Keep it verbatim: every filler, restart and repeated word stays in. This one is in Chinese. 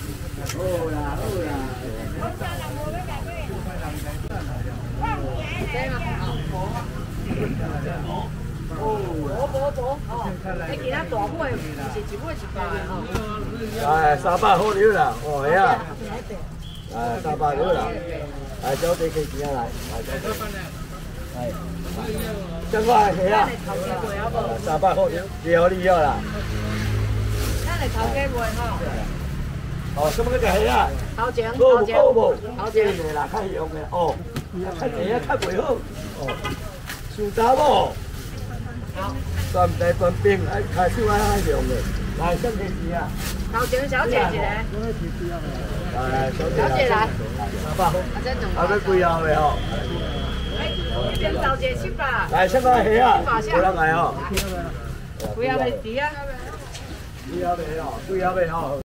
好啦好啦。哦，无无无哦，你其他大尾是一尾一百的吼。哎，三百好了啦，哦系啊。哎，三百了啦。来，小弟给钱来，来小弟。哎。怎个系啊？三百好了，几好你要啦。咱来头家卖吼。哦，什么个系啊？头前，头前，头前的啦，较用的哦，较济啊，较袂好哦。上查某。 专大专兵，哎，开手爱爱用的，来，先提钱啊！头前小姐一个，来，小姐，小姐来，三百，啊，要几号的吼？哎，一边头姐七百，来，什么虾啊？几人来吼？几号的猪啊？几号的哦？几号的吼？